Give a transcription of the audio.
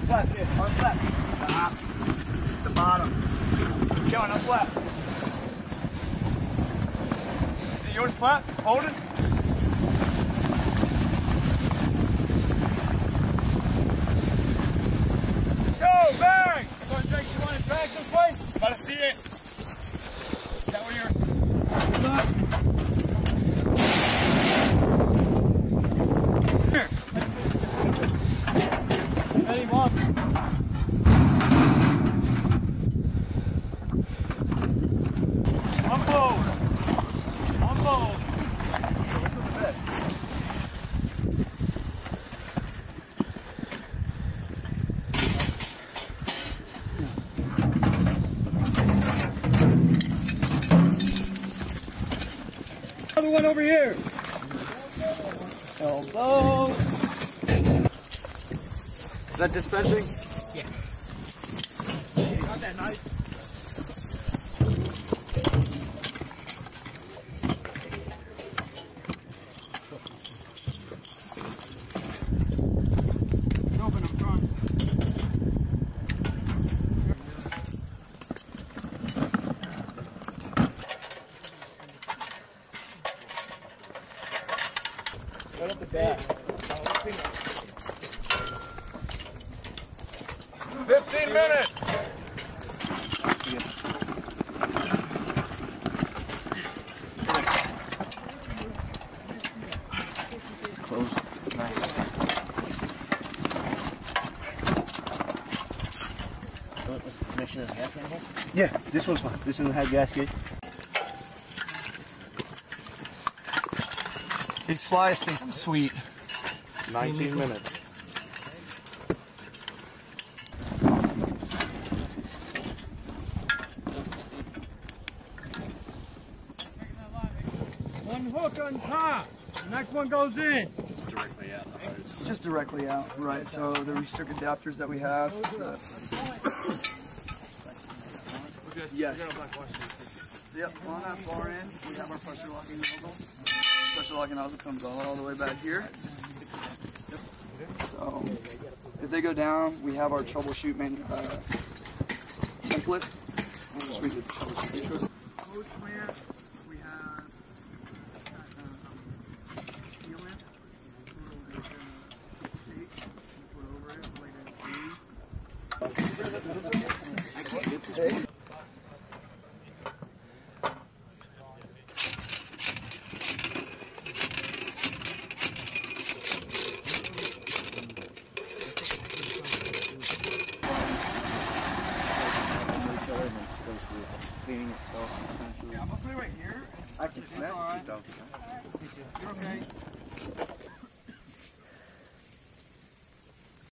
flat, kid. Hard flat. Stop. The bottom. Keep going, up flat. Is it yours flat? Hold it. Go, bang! So, Jake, you want to drag this way? Gotta see it. Is that where you're... Here. Ready, boss. Unfold. Unfold. What's with the bed? Another one over here. Elbow. Is that dispatching? Yeah. Got that knife. Open up front. Right up the back. 15 minutes. Close. Nice. Permission as a gas handle? Yeah, this one's fine. This one had gasket. These flies think I'm sweet. 19 minutes. One hook on top. The next one goes in. Directly out the hose. Just directly out, right. So the recirc adapters that we have. Yes. Yep, on that far end, we have our pressure locking nozzle. Pressure locking nozzle comes all the way back here. Yep. So if they go down, we have our troubleshoot template. Just read the troubleshoot. Hose clamp, we have sealant. Put over it like a D. Cleaning itself, essentially. Yeah, I'm gonna put it right here. I can smell it. You're okay.